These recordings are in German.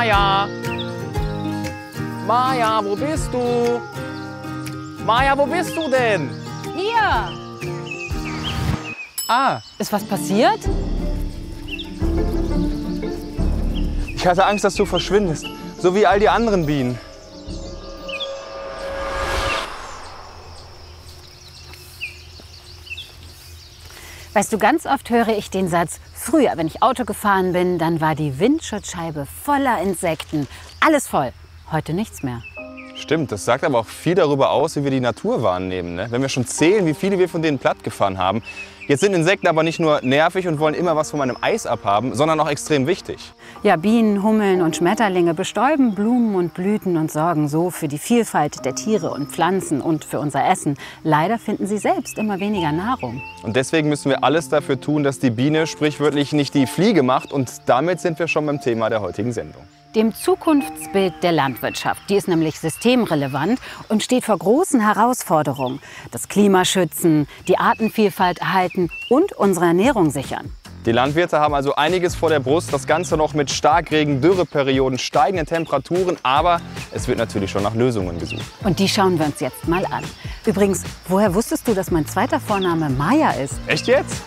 Maja! Maja, wo bist du? Maja, wo bist du denn? Hier! Ah, Ist was passiert? ich hatte Angst, dass du verschwindest. So wie all die anderen Bienen. Weißt du, ganz oft höre ich den Satz, früher, wenn ich Auto gefahren bin, dann war die Windschutzscheibe voller Insekten. Alles voll. Heute nichts mehr. Stimmt, das sagt aber auch viel darüber aus, wie wir die Natur wahrnehmen. Ne? Wenn wir schon zählen, wie viele wir von denen plattgefahren haben. Jetzt sind Insekten aber nicht nur nervig und wollen immer was von meinem Eis abhaben, sondern auch extrem wichtig. Ja, Bienen, Hummeln und Schmetterlinge bestäuben Blumen und Blüten und sorgen so für die Vielfalt der Tiere und Pflanzen und für unser Essen. Leider finden sie selbst immer weniger Nahrung. Und deswegen müssen wir alles dafür tun, dass die Biene sprichwörtlich nicht die Fliege macht. Und damit sind wir schon beim Thema der heutigen Sendung. Dem Zukunftsbild der Landwirtschaft. Die ist nämlich systemrelevant und steht vor großen Herausforderungen. Das Klima schützen, die Artenvielfalt erhalten und unsere Ernährung sichern. Die Landwirte haben also einiges vor der Brust. Das Ganze noch mit Starkregen, Dürreperioden, steigenden Temperaturen. Aber es wird natürlich schon nach Lösungen gesucht. Und die schauen wir uns jetzt mal an. Übrigens, woher wusstest du, dass mein zweiter Vorname Maja ist? Echt jetzt?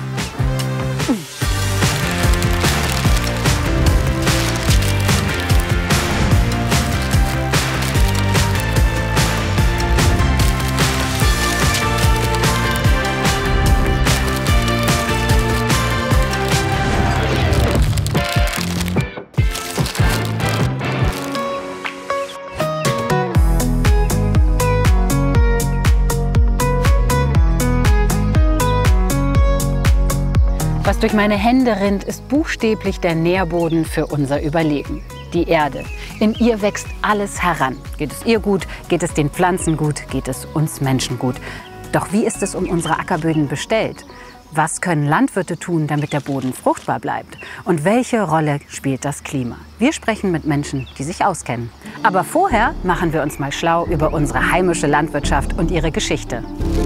Was durch meine Hände rinnt, ist buchstäblich der Nährboden für unser Überleben. Die Erde. In ihr wächst alles heran. Geht es ihr gut, geht es den Pflanzen gut, geht es uns Menschen gut. Doch wie ist es um unsere Ackerböden bestellt? Was können Landwirte tun, damit der Boden fruchtbar bleibt? Und welche Rolle spielt das Klima? Wir sprechen mit Menschen, die sich auskennen. Aber vorher machen wir uns mal schlau über unsere heimische Landwirtschaft und ihre Geschichte.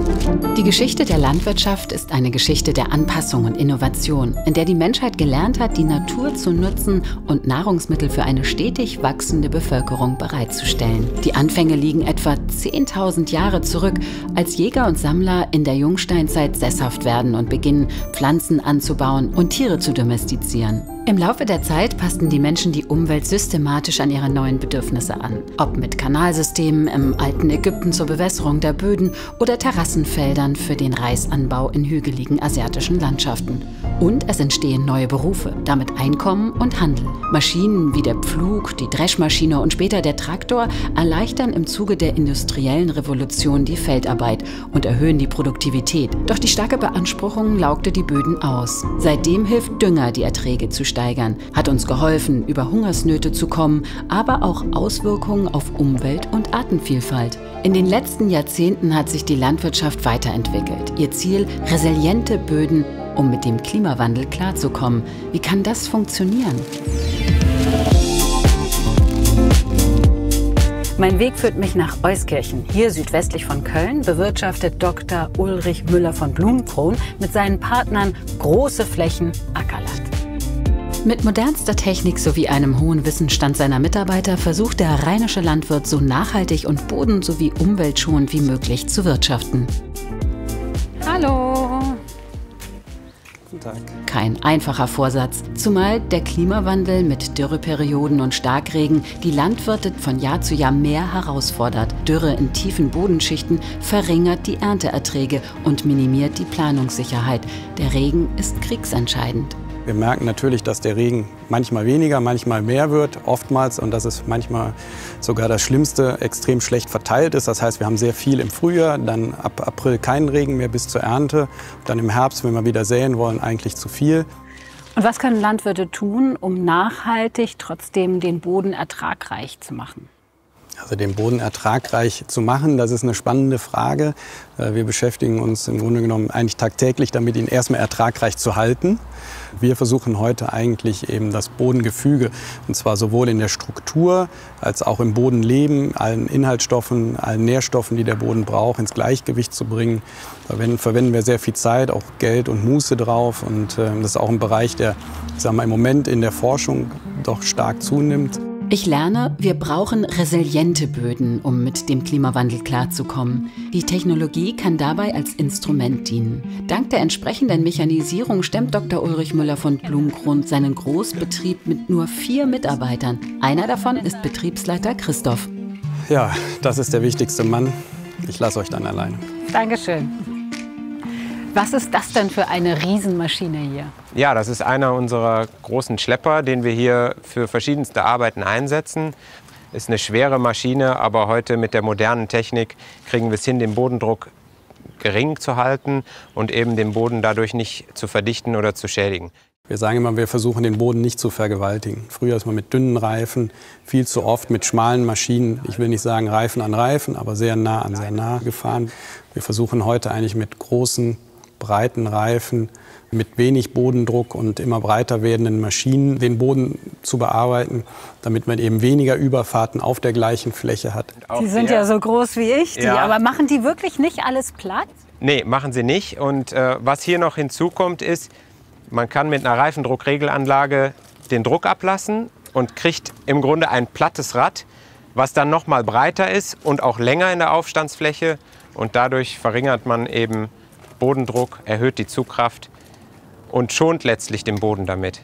Die Geschichte der Landwirtschaft ist eine Geschichte der Anpassung und Innovation, in der die Menschheit gelernt hat, die Natur zu nutzen und Nahrungsmittel für eine stetig wachsende Bevölkerung bereitzustellen. Die Anfänge liegen etwa 10.000 Jahre zurück, als Jäger und Sammler in der Jungsteinzeit sesshaft werden und beginnen, Pflanzen anzubauen und Tiere zu domestizieren. Im Laufe der Zeit passten die Menschen die Umwelt systematisch an ihre neuen Bedürfnisse an. Ob mit Kanalsystemen im alten Ägypten zur Bewässerung der Böden oder Terrassenfeldern für den Reisanbau in hügeligen asiatischen Landschaften. Und es entstehen neue Berufe, damit Einkommen und Handel. Maschinen wie der Pflug, die Dreschmaschine und später der Traktor erleichtern im Zuge der industriellen Revolution die Feldarbeit und erhöhen die Produktivität. Doch die starke Beanspruchung laugte die Böden aus. Seitdem hilft Dünger, die Erträge zu steigern, hat uns geholfen, über Hungersnöte zu kommen, aber auch Auswirkungen auf Umwelt und Artenvielfalt. In den letzten Jahrzehnten hat sich die Landwirtschaft weiterentwickelt. Ihr Ziel: resiliente Böden, um mit dem Klimawandel klarzukommen. Wie kann das funktionieren? Mein Weg führt mich nach Euskirchen. Hier südwestlich von Köln bewirtschaftet Dr. Ulrich Müller von Blumenkron mit seinen Partnern große Flächen Ackerland. Mit modernster Technik sowie einem hohen Wissensstand seiner Mitarbeiter versucht der rheinische Landwirt so nachhaltig und boden- sowie umweltschonend wie möglich zu wirtschaften. Hallo! Guten Tag. Kein einfacher Vorsatz, zumal der Klimawandel mit Dürreperioden und Starkregen die Landwirte von Jahr zu Jahr mehr herausfordert. Dürre in tiefen Bodenschichten verringert die Ernteerträge und minimiert die Planungssicherheit. Der Regen ist kriegsentscheidend. Wir merken natürlich, dass der Regen manchmal weniger, manchmal mehr wird, oftmals, und dass es manchmal sogar das Schlimmste extrem schlecht verteilt ist. Das heißt, wir haben sehr viel im Frühjahr, dann ab April keinen Regen mehr bis zur Ernte, dann im Herbst, wenn wir wieder säen wollen, eigentlich zu viel. Und was können Landwirte tun, um nachhaltig trotzdem den Boden ertragreich zu machen? Also den Boden ertragreich zu machen, das ist eine spannende Frage. Wir beschäftigen uns im Grunde genommen eigentlich tagtäglich damit, ihn erstmal ertragreich zu halten. Wir versuchen heute eigentlich eben das Bodengefüge, und zwar sowohl in der Struktur als auch im Bodenleben, allen Inhaltsstoffen, allen Nährstoffen, die der Boden braucht, ins Gleichgewicht zu bringen. Da verwenden wir sehr viel Zeit, auch Geld und Muße drauf. Und das ist auch ein Bereich, der sagen wir, im Moment in der Forschung doch stark zunimmt. Ich lerne, wir brauchen resiliente Böden, um mit dem Klimawandel klarzukommen. Die Technologie kann dabei als Instrument dienen. Dank der entsprechenden Mechanisierung stemmt Dr. Ulrich Müller von Blumgrund seinen Großbetrieb mit nur 4 Mitarbeitern. Einer davon ist Betriebsleiter Christoph. Ja, das ist der wichtigste Mann. Ich lasse euch dann alleine. Dankeschön. Was ist das denn für eine Riesenmaschine hier? Ja, das ist einer unserer großen Schlepper, den wir hier für verschiedenste Arbeiten einsetzen. Ist eine schwere Maschine, aber heute mit der modernen Technik kriegen wir es hin, den Bodendruck gering zu halten und eben den Boden dadurch nicht zu verdichten oder zu schädigen. Wir sagen immer, wir versuchen den Boden nicht zu vergewaltigen. Früher ist man mit dünnen Reifen, viel zu oft mit schmalen Maschinen, ich will nicht sagen Reifen an Reifen, aber sehr nah an sehr nah gefahren. Wir versuchen heute eigentlich mit großen, breiten Reifen, mit wenig Bodendruck und immer breiter werdenden Maschinen den Boden zu bearbeiten, damit man eben weniger Überfahrten auf der gleichen Fläche hat. Die sind ja so groß wie ich, die. Ja. Aber machen die wirklich nicht alles platt? Nee, machen sie nicht. Und was hier noch hinzukommt ist, man kann mit einer Reifendruckregelanlage den Druck ablassen und kriegt im Grunde ein plattes Rad, was dann noch mal breiter ist und auch länger in der Aufstandsfläche. Und dadurch verringert man eben Bodendruck, erhöht die Zugkraft und schont letztlich den Boden damit.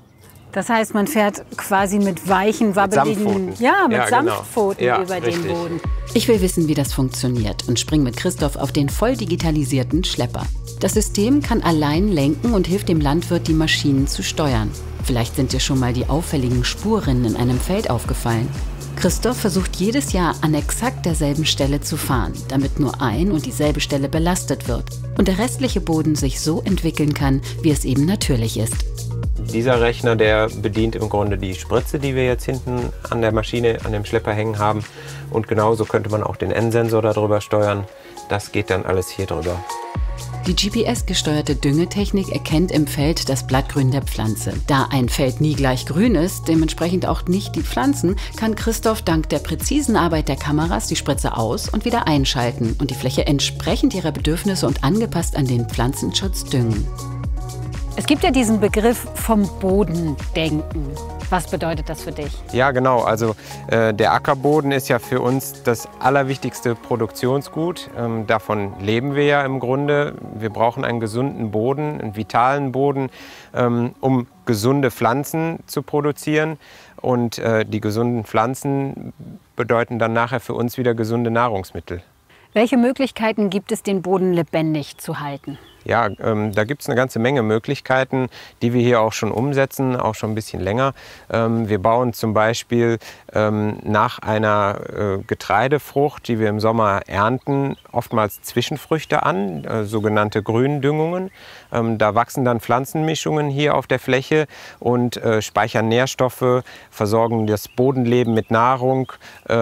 Das heißt, man fährt quasi mit weichen, wabbeligen, Samtpfoten. Sanftpfoten Genau. über Richtig. den Boden. Ich will wissen, wie das funktioniert und spring mit Christoph auf den voll digitalisierten Schlepper. Das System kann allein lenken und hilft dem Landwirt, die Maschinen zu steuern. Vielleicht sind dir schon mal die auffälligen Spurrinnen in einem Feld aufgefallen. Christoph versucht jedes Jahr an exakt derselben Stelle zu fahren, damit nur ein und dieselbe Stelle belastet wird und der restliche Boden sich so entwickeln kann, wie es eben natürlich ist. Dieser Rechner, der bedient im Grunde die Spritze, die wir jetzt hinten an der Maschine, an dem Schlepper hängen haben. Und genauso könnte man auch den N-Sensor darüber steuern. Das geht dann alles hier drüber. Die GPS-gesteuerte Düngetechnik erkennt im Feld das Blattgrün der Pflanze. Da ein Feld nie gleich grün ist, dementsprechend auch nicht die Pflanzen, kann Christoph dank der präzisen Arbeit der Kameras die Spritze aus- und wieder einschalten und die Fläche entsprechend ihrer Bedürfnisse und angepasst an den Pflanzenschutz düngen. Es gibt ja diesen Begriff vom Bodendenken. Was bedeutet das für dich? Ja, genau. Also der Ackerboden ist ja für uns das allerwichtigste Produktionsgut. Davon leben wir ja im Grunde. Wir brauchen einen gesunden Boden, einen vitalen Boden, um gesunde Pflanzen zu produzieren. Und die gesunden Pflanzen bedeuten dann nachher für uns wieder gesunde Nahrungsmittel. Welche Möglichkeiten gibt es, den Boden lebendig zu halten? Ja, da gibt es eine ganze Menge Möglichkeiten, die wir hier auch schon umsetzen, auch schon ein bisschen länger. Wir bauen zum Beispiel nach einer Getreidefrucht, die wir im Sommer ernten, oftmals Zwischenfrüchte an, sogenannte Gründüngungen. Da wachsen dann Pflanzenmischungen hier auf der Fläche und speichern Nährstoffe, versorgen das Bodenleben mit Nahrung.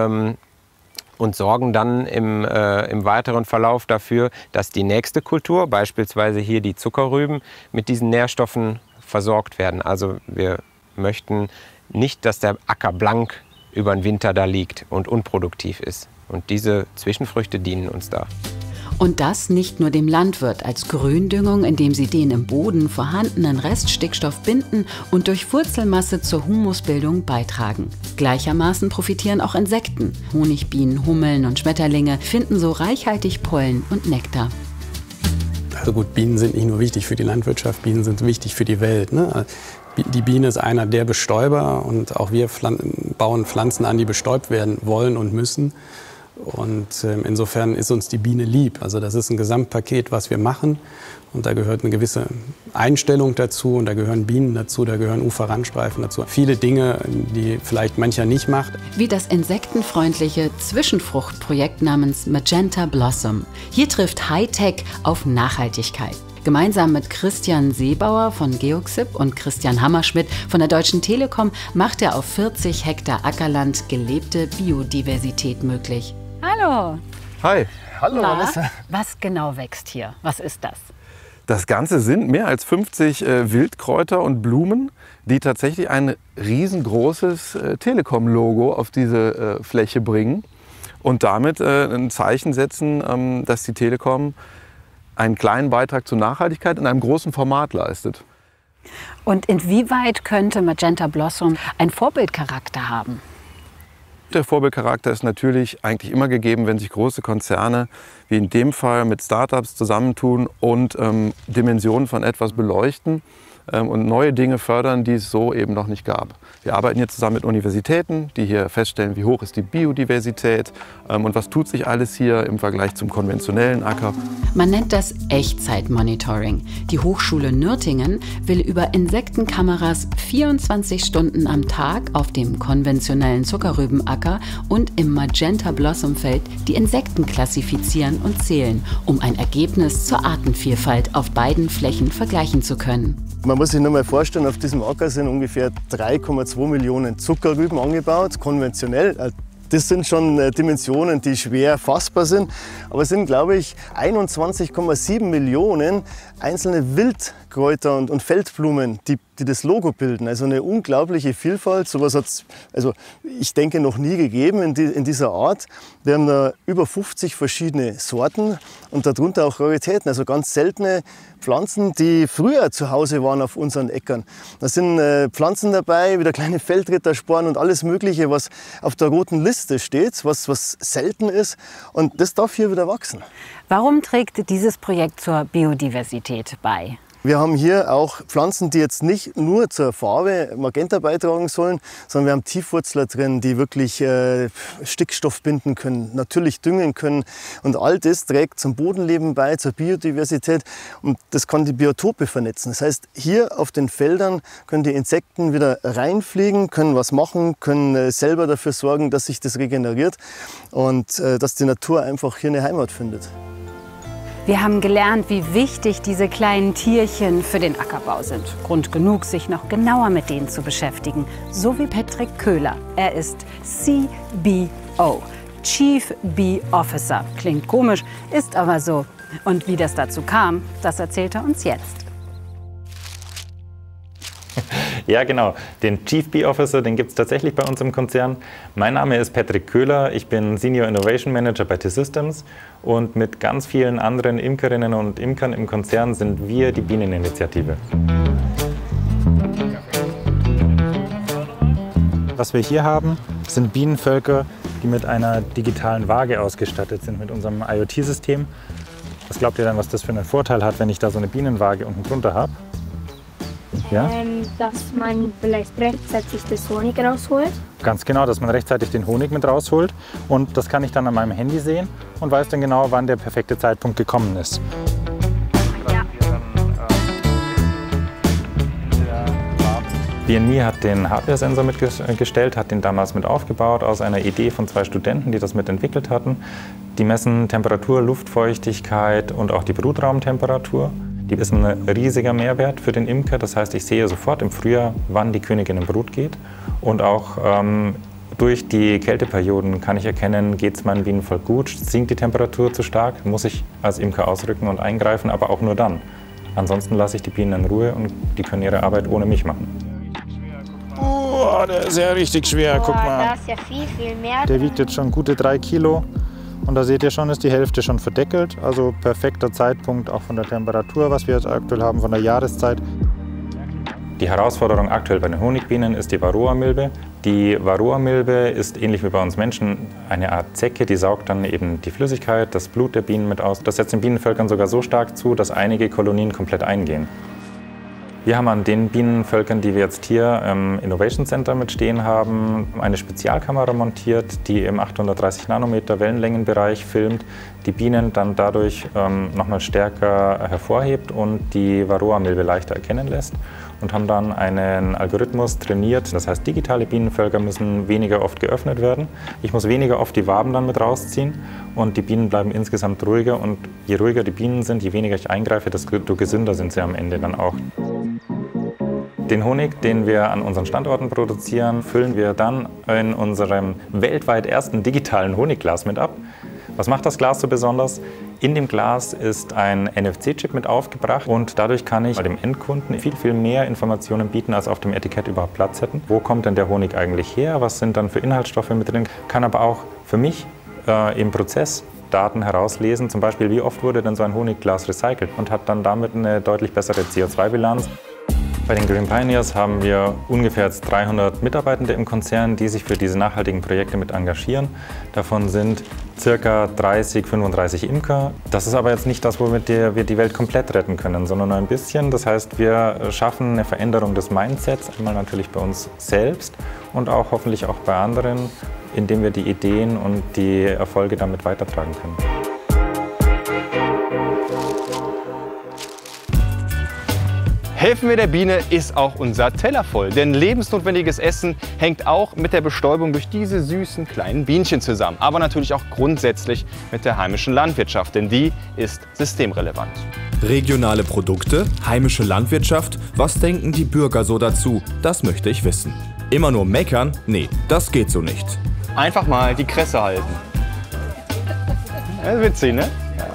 Und sorgen dann im weiteren Verlauf dafür, dass die nächste Kultur, beispielsweise hier die Zuckerrüben, mit diesen Nährstoffen versorgt werden. Also wir möchten nicht, dass der Acker blank über den Winter da liegt und unproduktiv ist. Und diese Zwischenfrüchte dienen uns da. Und das nicht nur dem Landwirt als Gründüngung, indem sie den im Boden vorhandenen Reststickstoff binden und durch Wurzelmasse zur Humusbildung beitragen. Gleichermaßen profitieren auch Insekten. Honigbienen, Hummeln und Schmetterlinge finden so reichhaltig Pollen und Nektar. Also gut, Bienen sind nicht nur wichtig für die Landwirtschaft, Bienen sind wichtig für die Welt, ne? Die Biene ist einer der Bestäuber und auch wir bauen Pflanzen an, die bestäubt werden wollen und müssen. Und insofern ist uns die Biene lieb. Also das ist ein Gesamtpaket, was wir machen. Und da gehört eine gewisse Einstellung dazu. Und da gehören Bienen dazu, da gehören Uferrandstreifen dazu. Viele Dinge, die vielleicht mancher nicht macht. Wie das insektenfreundliche Zwischenfruchtprojekt namens Magenta Blossom. Hier trifft Hightech auf Nachhaltigkeit. Gemeinsam mit Christian Seebauer von Geoxib und Christian Hammerschmidt von der Deutschen Telekom macht er auf 40 Hektar Ackerland gelebte Biodiversität möglich. Hallo. Hi. Hallo, Na, Vanessa. was genau wächst hier? Was ist das? Das Ganze sind mehr als 50 Wildkräuter und Blumen, die tatsächlich ein riesengroßes Telekom-Logo auf diese Fläche bringen und damit ein Zeichen setzen, dass die Telekom einen kleinen Beitrag zur Nachhaltigkeit in einem großen Format leistet. Und inwieweit könnte Magenta Blossom einen Vorbildcharakter haben? Der Vorbildcharakter ist natürlich eigentlich immer gegeben, wenn sich große Konzerne, wie in dem Fall mit Startups, zusammentun und Dimensionen von etwas beleuchten und neue Dinge fördern, die es so eben noch nicht gab. Wir arbeiten hier zusammen mit Universitäten, die hier feststellen, wie hoch ist die Biodiversität und was tut sich alles hier im Vergleich zum konventionellen Acker. Man nennt das Echtzeitmonitoring. Die Hochschule Nürtingen will über Insektenkameras 24 Stunden am Tag auf dem konventionellen Zuckerrübenacker und im Magenta Blossom Feld die Insekten klassifizieren und zählen, um ein Ergebnis zur Artenvielfalt auf beiden Flächen vergleichen zu können. Man muss sich nur mal vorstellen, auf diesem Acker sind ungefähr 3,2 Millionen Zuckerrüben angebaut, konventionell. Das sind schon Dimensionen, die schwer fassbar sind. Aber es sind, glaube ich, 21,7 Millionen einzelne Wildkräuter und Feldblumen, die das Logo bilden. Also eine unglaubliche Vielfalt. Sowas hat es, also ich denke, noch nie gegeben in dieser Art. Wir haben da über 50 verschiedene Sorten und darunter auch Raritäten, also ganz seltene Pflanzen, die früher zu Hause waren auf unseren Äckern. Da sind Pflanzen dabei, wie der kleine Feldrittersporn und alles Mögliche, was auf der roten Liste steht, was selten ist. Und das darf hier wieder wachsen. Warum trägt dieses Projekt zur Biodiversität bei? Wir haben hier auch Pflanzen, die jetzt nicht nur zur Farbe Magenta beitragen sollen, sondern wir haben Tiefwurzler drin, die wirklich Stickstoff binden können, natürlich düngen können. Und all das trägt zum Bodenleben bei, zur Biodiversität und das kann die Biotope vernetzen. Das heißt, hier auf den Feldern können die Insekten wieder reinfliegen, können was machen, können selber dafür sorgen, dass sich das regeneriert und dass die Natur einfach hier eine Heimat findet. Wir haben gelernt, wie wichtig diese kleinen Tierchen für den Ackerbau sind. Grund genug, sich noch genauer mit denen zu beschäftigen. So wie Patrick Köhler. Er ist CBO, Chief Bee Officer. Klingt komisch, ist aber so. Und wie das dazu kam, das erzählt er uns jetzt. Ja, genau. Den Chief Bee Officer, den gibt es tatsächlich bei uns im Konzern. Mein Name ist Patrick Köhler. Ich bin Senior Innovation Manager bei T-Systems. Und mit ganz vielen anderen Imkerinnen und Imkern im Konzern sind wir die Bieneninitiative. Was wir hier haben, sind Bienenvölker, die mit einer digitalen Waage ausgestattet sind, mit unserem IoT-System. Was glaubt ihr dann, was das für einen Vorteil hat, wenn ich da so eine Bienenwaage unten drunter habe? Ja? Dass man vielleicht rechtzeitig das Honig rausholt. Ganz genau, dass man rechtzeitig den Honig mit rausholt. Und das kann ich dann an meinem Handy sehen und weiß dann genau, wann der perfekte Zeitpunkt gekommen ist. Ja. BNMI hat den Hardware-Sensor mitgestellt, hat den damals mit aufgebaut aus einer Idee von 2 Studenten, die das mitentwickelt hatten. Die messen Temperatur, Luftfeuchtigkeit und auch die Brutraumtemperatur. Die ist ein riesiger Mehrwert für den Imker. Das heißt, ich sehe sofort im Frühjahr, wann die Königin in Brut geht. Und auch durch die Kälteperioden kann ich erkennen, geht es meinem Bienenvolk gut, sinkt die Temperatur zu stark, muss ich als Imker ausrücken und eingreifen, aber auch nur dann. Ansonsten lasse ich die Bienen in Ruhe und die können ihre Arbeit ohne mich machen. Oh, der ist ja richtig schwer, guck mal. Da ist ja viel mehr. Der wiegt jetzt schon gute 3 Kilo. Und da seht ihr schon, ist die Hälfte schon verdeckelt. Also perfekter Zeitpunkt auch von der Temperatur, was wir jetzt aktuell haben, von der Jahreszeit. Die Herausforderung aktuell bei den Honigbienen ist die Varroa-Milbe. Die Varroa-Milbe ist ähnlich wie bei uns Menschen eine Art Zecke, die saugt dann eben die Flüssigkeit, das Blut der Bienen mit aus. Das setzt den Bienenvölkern sogar so stark zu, dass einige Kolonien komplett eingehen. Wir haben an den Bienenvölkern, die wir jetzt hier im Innovation Center mit stehen haben, eine Spezialkamera montiert, die im 830 Nanometer Wellenlängenbereich filmt, die Bienen dann dadurch nochmal stärker hervorhebt und die Varroa-Milbe leichter erkennen lässt. Und haben dann einen Algorithmus trainiert. Das heißt, digitale Bienenvölker müssen weniger oft geöffnet werden. Ich muss weniger oft die Waben dann mit rausziehen und die Bienen bleiben insgesamt ruhiger. Und je ruhiger die Bienen sind, je weniger ich eingreife, desto gesünder sind sie am Ende dann auch. Den Honig, den wir an unseren Standorten produzieren, füllen wir dann in unserem weltweit ersten digitalen Honigglas mit ab. Was macht das Glas so besonders? In dem Glas ist ein NFC-Chip mit aufgebracht und dadurch kann ich dem Endkunden viel mehr Informationen bieten, als auf dem Etikett überhaupt Platz hätten. Wo kommt denn der Honig eigentlich her? Was sind dann für Inhaltsstoffe mit drin? Kann aber auch für mich im Prozess Daten herauslesen, zum Beispiel wie oft wurde denn so ein Honigglas recycelt und hat dann damit eine deutlich bessere CO2-Bilanz. Bei den Green Pioneers haben wir ungefähr jetzt 300 Mitarbeitende im Konzern, die sich für diese nachhaltigen Projekte mit engagieren. Davon sind ca. 30, 35 Imker. Das ist aber jetzt nicht das, womit wir die Welt komplett retten können, sondern nur ein bisschen. Das heißt, wir schaffen eine Veränderung des Mindsets, einmal natürlich bei uns selbst und auch hoffentlich auch bei anderen, indem wir die Ideen und die Erfolge damit weitertragen können. Helfen wir der Biene ist auch unser Teller voll. Denn lebensnotwendiges Essen hängt auch mit der Bestäubung durch diese süßen kleinen Bienchen zusammen. Aber natürlich auch grundsätzlich mit der heimischen Landwirtschaft, denn die ist systemrelevant. Regionale Produkte, heimische Landwirtschaft, was denken die Bürger so dazu? Das möchte ich wissen. Immer nur meckern? Nee, das geht so nicht. Einfach mal die Kresse halten. Ja, witzig, ne?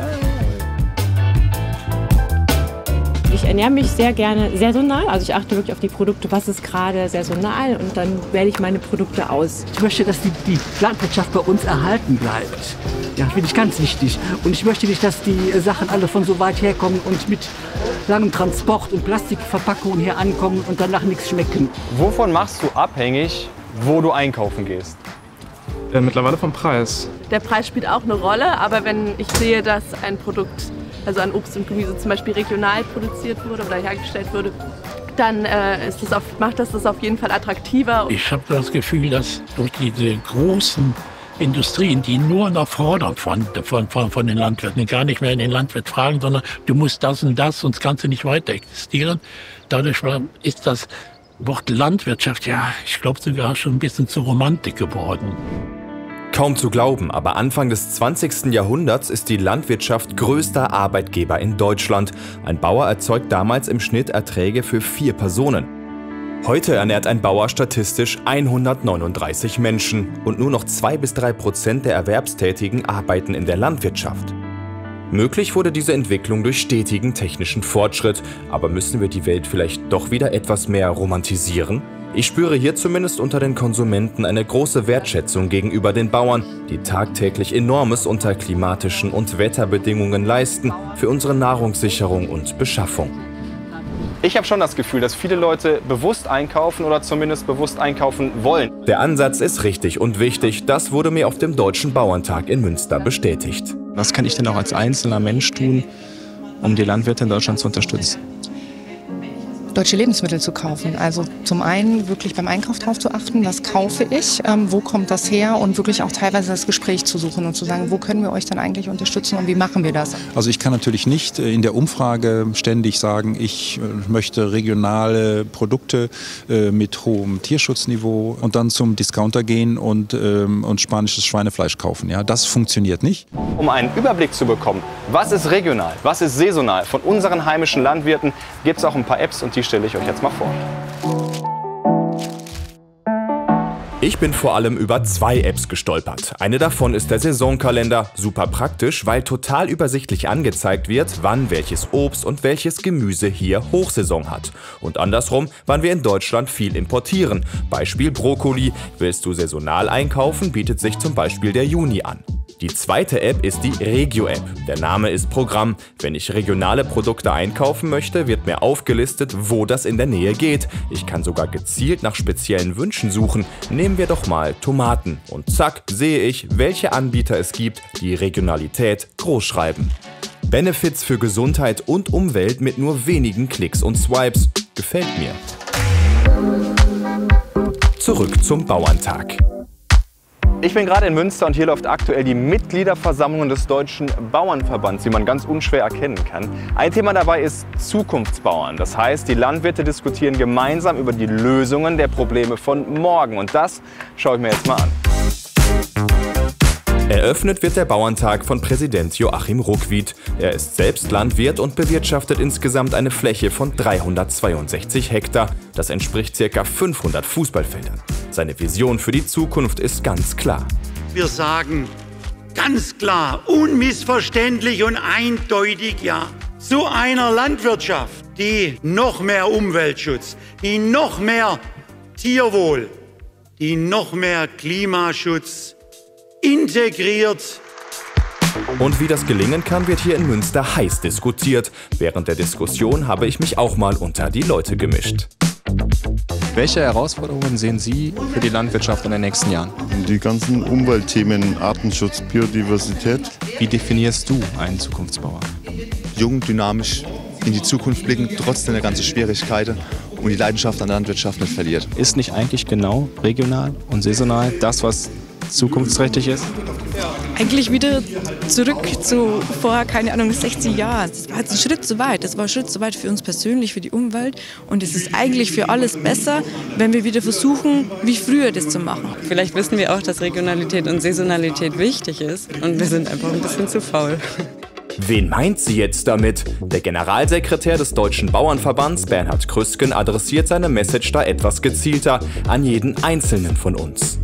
Ich ernähre mich sehr gerne saisonal, also ich achte wirklich auf die Produkte, was ist gerade saisonal und dann wähle ich meine Produkte aus. Ich möchte, dass die Landwirtschaft bei uns erhalten bleibt. Ja, finde ich ganz wichtig. Und ich möchte nicht, dass die Sachen alle von so weit herkommen und mit langem Transport und Plastikverpackungen hier ankommen und danach nichts schmecken. Wovon machst du abhängig, wo du einkaufen gehst? Mittlerweile vom Preis. Der Preis spielt auch eine Rolle, aber wenn ich sehe, dass ein Produkt, also an Obst und Gemüse zum Beispiel regional produziert wurde oder hergestellt wurde, dann macht das auf jeden Fall attraktiver. Ich habe das Gefühl, dass durch diese großen Industrien, die nur noch fordern von den Landwirten, gar nicht mehr in den Landwirt fragen, sondern du musst das und das, sonst kannst du nicht weiter existieren. Dadurch ist das Wort Landwirtschaft, ja, ich glaube sogar schon ein bisschen zur Romantik geworden. Kaum zu glauben, aber Anfang des 20. Jahrhunderts ist die Landwirtschaft größter Arbeitgeber in Deutschland. Ein Bauer erzeugt damals im Schnitt Erträge für 4 Personen. Heute ernährt ein Bauer statistisch 139 Menschen und nur noch 2–3% der Erwerbstätigen arbeiten in der Landwirtschaft. Möglich wurde diese Entwicklung durch stetigen technischen Fortschritt, aber müssen wir die Welt vielleicht doch wieder etwas mehr romantisieren? Ich spüre hier zumindest unter den Konsumenten eine große Wertschätzung gegenüber den Bauern, die tagtäglich Enormes unter klimatischen und Wetterbedingungen leisten für unsere Nahrungssicherung und Beschaffung. Ich habe schon das Gefühl, dass viele Leute bewusst einkaufen oder zumindest bewusst einkaufen wollen. Der Ansatz ist richtig und wichtig. Das wurde mir auf dem Deutschen Bauerntag in Münster bestätigt. Was kann ich denn auch als einzelner Mensch tun, um die Landwirte in Deutschland zu unterstützen? Deutsche Lebensmittel zu kaufen. Also zum einen wirklich beim Einkauf drauf zu achten, was kaufe ich, wo kommt das her und wirklich auch teilweise das Gespräch zu suchen und zu sagen, wo können wir euch dann eigentlich unterstützen und wie machen wir das? Also ich kann natürlich nicht in der Umfrage ständig sagen, ich möchte regionale Produkte mit hohem Tierschutzniveau und dann zum Discounter gehen und spanisches Schweinefleisch kaufen. Ja, das funktioniert nicht. Um einen Überblick zu bekommen, was ist regional, was ist saisonal von unseren heimischen Landwirten, gibt es auch ein paar Apps und die stelle ich euch jetzt mal vor. Ich bin vor allem über 2 Apps gestolpert. Eine davon ist der Saisonkalender. Super praktisch, weil total übersichtlich angezeigt wird, wann welches Obst und welches Gemüse hier Hochsaison hat. Und andersrum, wann wir in Deutschland viel importieren. Beispiel Brokkoli. Willst du saisonal einkaufen, bietet sich zum Beispiel der Juni an. Die zweite App ist die Regio-App. Der Name ist Programm. Wenn ich regionale Produkte einkaufen möchte, wird mir aufgelistet, wo das in der Nähe geht. Ich kann sogar gezielt nach speziellen Wünschen suchen. Nehmen wir doch mal Tomaten. Und zack, sehe ich, welche Anbieter es gibt, die Regionalität großschreiben. Benefits für Gesundheit und Umwelt mit nur wenigen Klicks und Swipes. Gefällt mir. Zurück zum Bauerntag. Ich bin gerade in Münster und hier läuft aktuell die Mitgliederversammlung des Deutschen Bauernverbands, wie man ganz unschwer erkennen kann. Ein Thema dabei ist Zukunftsbauern. Das heißt, die Landwirte diskutieren gemeinsam über die Lösungen der Probleme von morgen. Und das schaue ich mir jetzt mal an. Eröffnet wird der Bauerntag von Präsident Joachim Ruckwied. Er ist selbst Landwirt und bewirtschaftet insgesamt eine Fläche von 362 Hektar. Das entspricht ca. 500 Fußballfeldern. Seine Vision für die Zukunft ist ganz klar. Wir sagen ganz klar, unmissverständlich und eindeutig ja. Zu einer Landwirtschaft, die noch mehr Umweltschutz, die noch mehr Tierwohl, die noch mehr Klimaschutz integriert Und wie das gelingen kann, wird hier in Münster heiß diskutiert. Während der Diskussion habe ich mich auch mal unter die Leute gemischt. Welche Herausforderungen sehen Sie für die Landwirtschaft in den nächsten Jahren? Die ganzen Umweltthemen, Artenschutz, Biodiversität. Wie definierst du einen Zukunftsbauer? Jung, dynamisch, in die Zukunft blicken, trotz der ganzen Schwierigkeiten und die Leidenschaft an der Landwirtschaft nicht verliert. Ist nicht eigentlich genau regional und saisonal das, was zukunftsträchtig ist? Eigentlich wieder zurück zu vor, keine Ahnung, 60 Jahren. Das war jetzt ein Schritt zu weit. Das war ein Schritt zu weit für uns persönlich, für die Umwelt. Und es ist eigentlich für alles besser, wenn wir wieder versuchen, wie früher das zu machen. Vielleicht wissen wir auch, dass Regionalität und Saisonalität wichtig ist. Und wir sind einfach ein bisschen zu faul. Wen meint sie jetzt damit? Der Generalsekretär des Deutschen Bauernverbands, Bernhard Krüsken, adressiert seine Message da etwas gezielter an jeden Einzelnen von uns.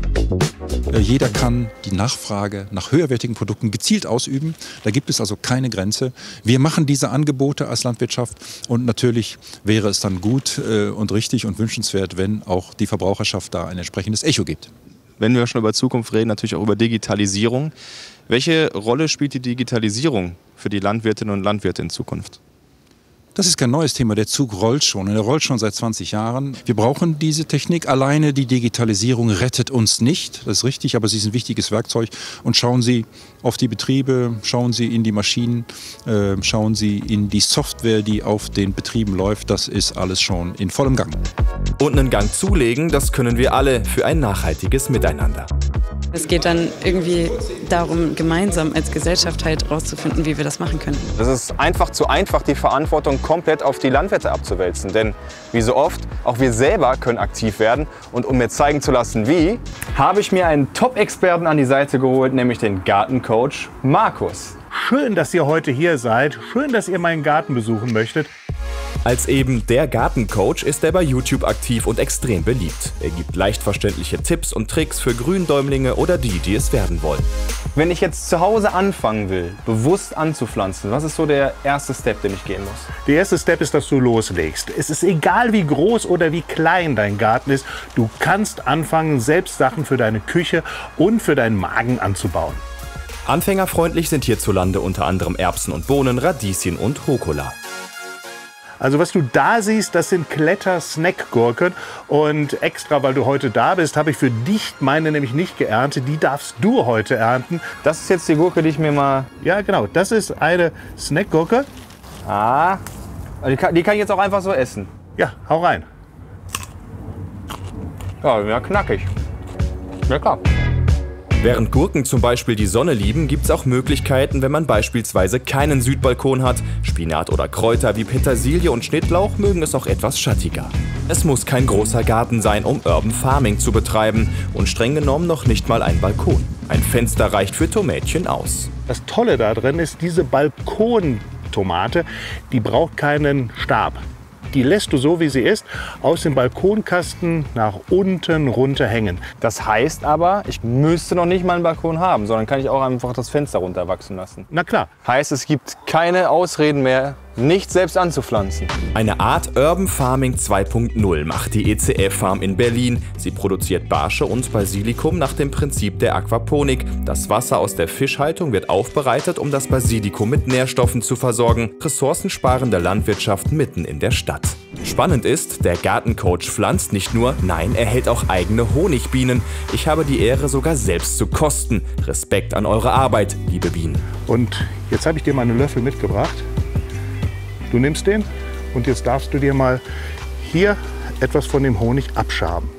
Jeder kann die Nachfrage nach höherwertigen Produkten gezielt ausüben. Da gibt es also keine Grenze. Wir machen diese Angebote als Landwirtschaft und natürlich wäre es dann gut und richtig und wünschenswert, wenn auch die Verbraucherschaft da ein entsprechendes Echo gibt. Wenn wir schon über Zukunft reden, natürlich auch über Digitalisierung. Welche Rolle spielt die Digitalisierung für die Landwirtinnen und Landwirte in Zukunft? Das ist kein neues Thema. Der Zug rollt schon. Und er rollt schon seit 20 Jahren. Wir brauchen diese Technik. Alleine die Digitalisierung rettet uns nicht. Das ist richtig, aber sie ist ein wichtiges Werkzeug. Und schauen Sie auf die Betriebe, schauen Sie in die Maschinen, schauen Sie in die Software, die auf den Betrieben läuft. Das ist alles schon in vollem Gang. Und einen Gang zulegen, das können wir alle für ein nachhaltiges Miteinander. Es geht dann irgendwie darum, gemeinsam als Gesellschaft halt herauszufinden, wie wir das machen können. Das ist einfach zu einfach, die Verantwortung komplett auf die Landwirte abzuwälzen. Denn wie so oft, auch wir selber können aktiv werden. Und um mir zeigen zu lassen, wie, habe ich mir einen Top-Experten an die Seite geholt, nämlich den Gartencoach Markus. Schön, dass ihr heute hier seid. Schön, dass ihr meinen Garten besuchen möchtet. Als eben der Gartencoach ist er bei YouTube aktiv und extrem beliebt. Er gibt leicht verständliche Tipps und Tricks für Gründäumlinge oder die es werden wollen. Wenn ich jetzt zu Hause anfangen will, bewusst anzupflanzen, was ist so der erste Step, den ich gehen muss? Der erste Step ist, dass du loslegst. Es ist egal, wie groß oder wie klein dein Garten ist. Du kannst anfangen, selbst Sachen für deine Küche und für deinen Magen anzubauen. Anfängerfreundlich sind hierzulande unter anderem Erbsen und Bohnen, Radieschen und Rucola. Also was du da siehst, das sind Kletter-Snackgurken. Und extra, weil du heute da bist, habe ich für dich meine nämlich nicht geerntet. Die darfst du heute ernten. Das ist jetzt die Gurke, die ich mir mal... Ja, genau. Das ist eine Snackgurke. Ah, die kann ich jetzt auch einfach so essen. Ja, hau rein. Ja, knackig. Lecker. Während Gurken zum Beispiel die Sonne lieben, gibt es auch Möglichkeiten, wenn man beispielsweise keinen Südbalkon hat. Spinat oder Kräuter wie Petersilie und Schnittlauch mögen es auch etwas schattiger. Es muss kein großer Garten sein, um Urban Farming zu betreiben. Und streng genommen noch nicht mal ein Balkon. Ein Fenster reicht für Tomätchen aus. Das Tolle da drin ist, diese Balkontomate, die braucht keinen Stab. Die lässt du so, wie sie ist, aus dem Balkonkasten nach unten runterhängen. Das heißt aber, ich müsste noch nicht mal einen Balkon haben, sondern kann ich auch einfach das Fenster runterwachsen lassen. Na klar. Heißt, es gibt keine Ausreden mehr, nicht selbst anzupflanzen. Eine Art Urban Farming 2.0 macht die ECF Farm in Berlin. Sie produziert Barsche und Basilikum nach dem Prinzip der Aquaponik. Das Wasser aus der Fischhaltung wird aufbereitet, um das Basilikum mit Nährstoffen zu versorgen. Ressourcensparende Landwirtschaft mitten in der Stadt. Spannend ist, der Gartencoach pflanzt nicht nur, nein, er hält auch eigene Honigbienen. Ich habe die Ehre, sogar selbst zu kosten. Respekt an eure Arbeit, liebe Bienen. Und jetzt habe ich dir mal einen Löffel mitgebracht. Du nimmst den und jetzt darfst du dir mal hier etwas von dem Honig abschaben.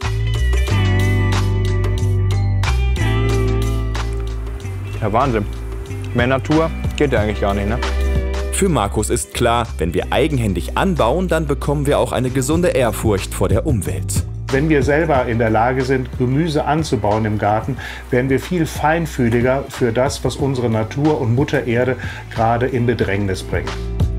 Ja, Wahnsinn. Mehr Natur geht ja eigentlich gar nicht, ne? Für Markus ist klar, wenn wir eigenhändig anbauen, dann bekommen wir auch eine gesunde Ehrfurcht vor der Umwelt. Wenn wir selber in der Lage sind, Gemüse anzubauen im Garten, werden wir viel feinfühliger für das, was unsere Natur und Mutter Erde gerade in Bedrängnis bringt.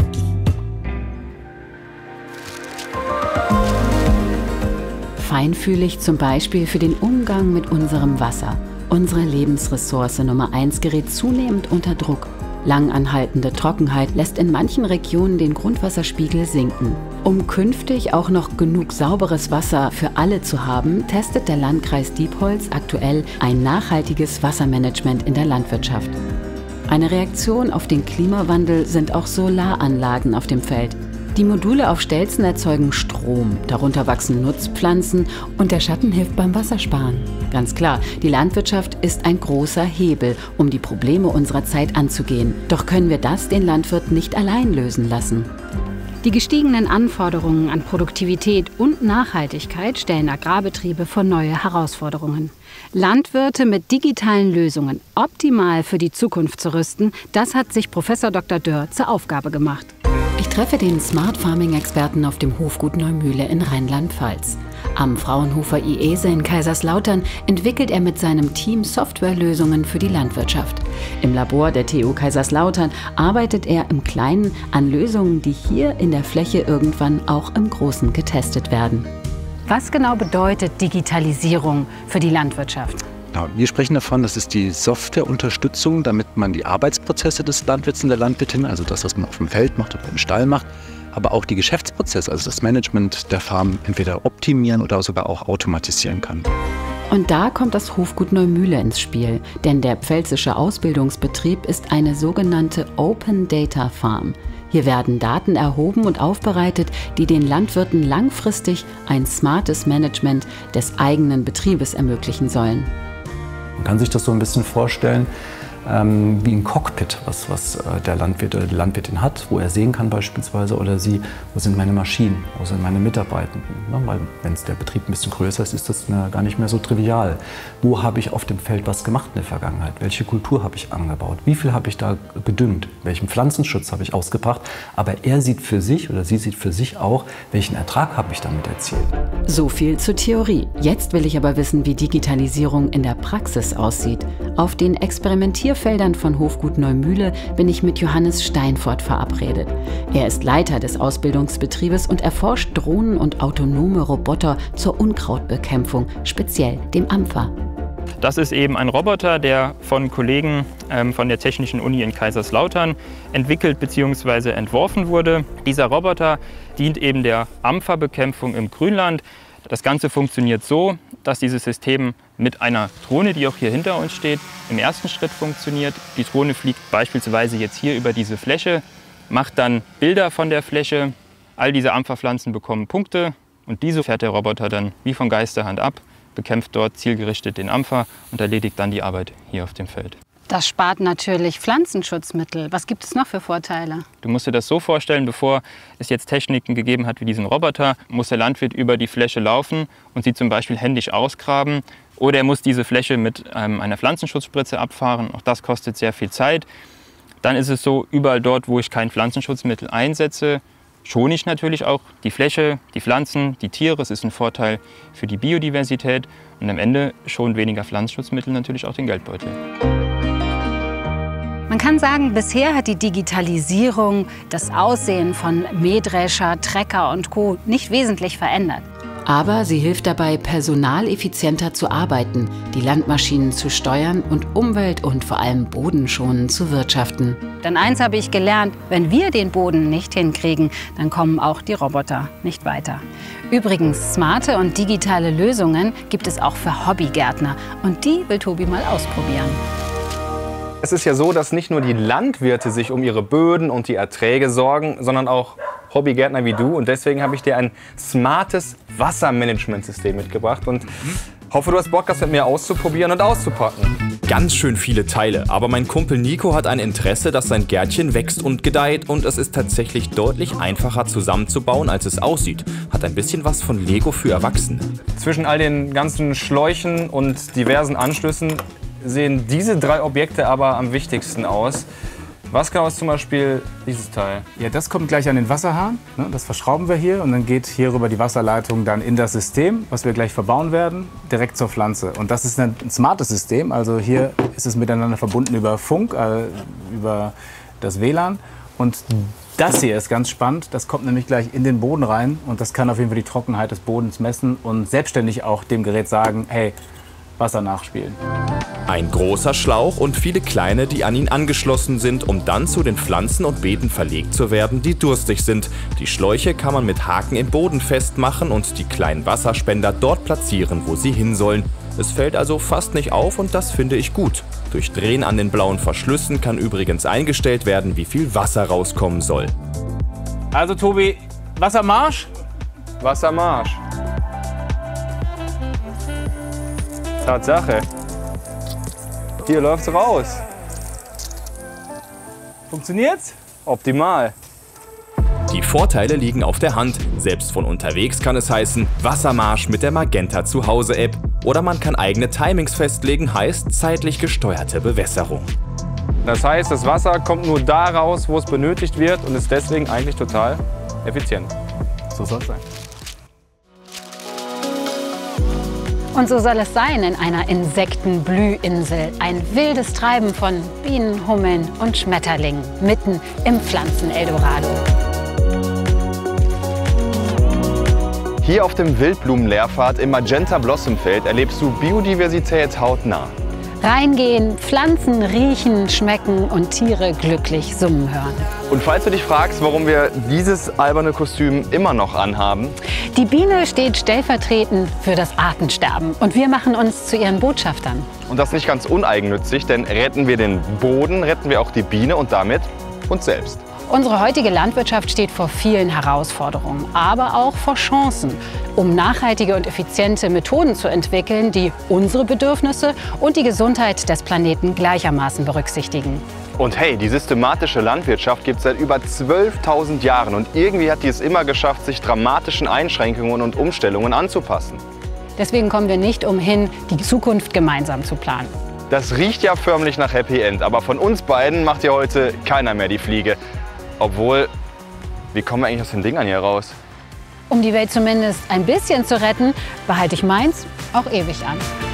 Feinfühlig zum Beispiel für den Umgang mit unserem Wasser. Unsere Lebensressource Nummer 1 gerät zunehmend unter Druck. Langanhaltende Trockenheit lässt in manchen Regionen den Grundwasserspiegel sinken. Um künftig auch noch genug sauberes Wasser für alle zu haben, testet der Landkreis Diepholz aktuell ein nachhaltiges Wassermanagement in der Landwirtschaft. Eine Reaktion auf den Klimawandel sind auch Solaranlagen auf dem Feld. Die Module auf Stelzen erzeugen Strom, darunter wachsen Nutzpflanzen und der Schatten hilft beim Wassersparen. Ganz klar, die Landwirtschaft ist ein großer Hebel, um die Probleme unserer Zeit anzugehen. Doch können wir das den Landwirt nicht allein lösen lassen. Die gestiegenen Anforderungen an Produktivität und Nachhaltigkeit stellen Agrarbetriebe vor neue Herausforderungen. Landwirte mit digitalen Lösungen optimal für die Zukunft zu rüsten, das hat sich Prof. Dr. Dörr zur Aufgabe gemacht. Ich treffe den Smart Farming-Experten auf dem Hofgut Neumühle in Rheinland-Pfalz. Am Fraunhofer IESE in Kaiserslautern entwickelt er mit seinem Team Softwarelösungen für die Landwirtschaft. Im Labor der TU Kaiserslautern arbeitet er im Kleinen an Lösungen, die hier in der Fläche irgendwann auch im Großen getestet werden. Was genau bedeutet Digitalisierung für die Landwirtschaft? Genau, wir sprechen davon, das ist die Softwareunterstützung, damit man die Arbeitsprozesse des Landwirts und der Landwirtin, also das, was man auf dem Feld macht oder im Stall macht, aber auch die Geschäftsprozesse, also das Management der Farm, entweder optimieren oder sogar auch automatisieren kann. Und da kommt das Hofgut Neumühle ins Spiel, denn der pfälzische Ausbildungsbetrieb ist eine sogenannte Open Data Farm. Hier werden Daten erhoben und aufbereitet, die den Landwirten langfristig ein smartes Management des eigenen Betriebes ermöglichen sollen. Man kann sich das so ein bisschen vorstellen wie ein Cockpit, was der Landwirt oder die Landwirtin hat, wo er sehen kann beispielsweise oder sie, wo sind meine Maschinen, wo sind meine Mitarbeitenden. Ne? Weil wenn der Betrieb ein bisschen größer ist, ist das gar nicht mehr so trivial. Wo habe ich auf dem Feld was gemacht in der Vergangenheit? Welche Kultur habe ich angebaut? Wie viel habe ich da gedüngt? Welchen Pflanzenschutz habe ich ausgebracht? Aber er sieht für sich oder sie sieht für sich auch, welchen Ertrag habe ich damit erzielt. So viel zur Theorie. Jetzt will ich aber wissen, wie Digitalisierung in der Praxis aussieht. Auf den Experimentierfeldern von Hofgut Neumühle bin ich mit Johannes Steinfort verabredet. Er ist Leiter des Ausbildungsbetriebes und erforscht Drohnen und autonome Roboter zur Unkrautbekämpfung, speziell dem AMFA. Das ist eben ein Roboter, der von Kollegen von der Technischen Uni in Kaiserslautern entwickelt bzw. entworfen wurde. Dieser Roboter dient eben der AMFA-Bekämpfung im Grünland. Das Ganze funktioniert so, dass dieses System mit einer Drohne, die auch hier hinter uns steht, im ersten Schritt funktioniert. Die Drohne fliegt beispielsweise jetzt hier über diese Fläche, macht dann Bilder von der Fläche. All diese AMFA-Pflanzen bekommen Punkte und diese fährt der Roboter dann wie von Geisterhand ab, bekämpft dort zielgerichtet den AMFA und erledigt dann die Arbeit hier auf dem Feld. Das spart natürlich Pflanzenschutzmittel. Was gibt es noch für Vorteile? Du musst dir das so vorstellen, bevor es jetzt Techniken gegeben hat wie diesen Roboter, muss der Landwirt über die Fläche laufen und sie zum Beispiel händisch ausgraben. Oder er muss diese Fläche mit einer Pflanzenschutzspritze abfahren. Auch das kostet sehr viel Zeit. Dann ist es so, überall dort, wo ich kein Pflanzenschutzmittel einsetze, schone ich natürlich auch die Fläche, die Pflanzen, die Tiere. Es ist ein Vorteil für die Biodiversität. Und am Ende schonen weniger Pflanzenschutzmittel natürlich auch den Geldbeutel. Man kann sagen, bisher hat die Digitalisierung das Aussehen von Mähdrescher, Trecker und Co. nicht wesentlich verändert. Aber sie hilft dabei, personaleffizienter zu arbeiten, die Landmaschinen zu steuern und umwelt- und vor allem bodenschonend zu wirtschaften. Denn eins habe ich gelernt, wenn wir den Boden nicht hinkriegen, dann kommen auch die Roboter nicht weiter. Übrigens, smarte und digitale Lösungen gibt es auch für Hobbygärtner. Und die will Tobi mal ausprobieren. Es ist ja so, dass nicht nur die Landwirte sich um ihre Böden und die Erträge sorgen, sondern auch Hobbygärtner wie du. Und deswegen habe ich dir ein smartes Wassermanagementsystem mitgebracht und hoffe, du hast Bock, das mit mir auszuprobieren und auszupacken. Ganz schön viele Teile, aber mein Kumpel Nico hat ein Interesse, dass sein Gärtchen wächst und gedeiht und es ist tatsächlich deutlich einfacher zusammenzubauen, als es aussieht. Hat ein bisschen was von Lego für Erwachsene. Zwischen all den ganzen Schläuchen und diversen Anschlüssen sehen diese drei Objekte aber am wichtigsten aus. Was genau ist zum Beispiel dieses Teil? Ja, das kommt gleich an den Wasserhahn. Das verschrauben wir hier und dann geht hier rüber die Wasserleitung dann in das System, was wir gleich verbauen werden, direkt zur Pflanze. Und das ist ein smartes System. Also hier ist es miteinander verbunden über Funk, über das WLAN. Und das hier ist ganz spannend. Das kommt nämlich gleich in den Boden rein und das kann auf jeden Fall die Trockenheit des Bodens messen und selbstständig auch dem Gerät sagen, hey, Wasser nachspielen. Ein großer Schlauch und viele kleine, die an ihn angeschlossen sind, um dann zu den Pflanzen und Beeten verlegt zu werden, die durstig sind. Die Schläuche kann man mit Haken im Boden festmachen und die kleinen Wasserspender dort platzieren, wo sie hin sollen. Es fällt also fast nicht auf und das finde ich gut. Durch Drehen an den blauen Verschlüssen kann übrigens eingestellt werden, wie viel Wasser rauskommen soll. Also Tobi, Wassermarsch? Wassermarsch. Tatsache. Hier läuft's raus. Funktioniert's? Optimal. Die Vorteile liegen auf der Hand. Selbst von unterwegs kann es heißen Wassermarsch mit der Magenta Zuhause-App. Oder man kann eigene Timings festlegen, heißt zeitlich gesteuerte Bewässerung. Das heißt, das Wasser kommt nur da raus, wo es benötigt wird und ist deswegen eigentlich total effizient. So soll es sein. Und so soll es sein in einer Insektenblühinsel. Ein wildes Treiben von Bienen, Hummeln und Schmetterlingen mitten im Pflanzen-Eldorado. Hier auf dem Wildblumenlehrpfad im Magenta Blossomfeld erlebst du Biodiversität hautnah. Reingehen, Pflanzen riechen, schmecken und Tiere glücklich summen hören. Und falls du dich fragst, warum wir dieses alberne Kostüm immer noch anhaben: Die Biene steht stellvertretend für das Artensterben und wir machen uns zu ihren Botschaftern. Und das nicht ganz uneigennützig, denn retten wir den Boden, retten wir auch die Biene und damit uns selbst. Unsere heutige Landwirtschaft steht vor vielen Herausforderungen, aber auch vor Chancen, um nachhaltige und effiziente Methoden zu entwickeln, die unsere Bedürfnisse und die Gesundheit des Planeten gleichermaßen berücksichtigen. Und hey, die systematische Landwirtschaft gibt es seit über 12.000 Jahren und irgendwie hat die es immer geschafft, sich dramatischen Einschränkungen und Umstellungen anzupassen. Deswegen kommen wir nicht umhin, die Zukunft gemeinsam zu planen. Das riecht ja förmlich nach Happy End, aber von uns beiden macht ja heute keiner mehr die Fliege. Obwohl, wie kommen wir eigentlich aus den Dingern hier raus? Um die Welt zumindest ein bisschen zu retten, behalte ich meins auch ewig an.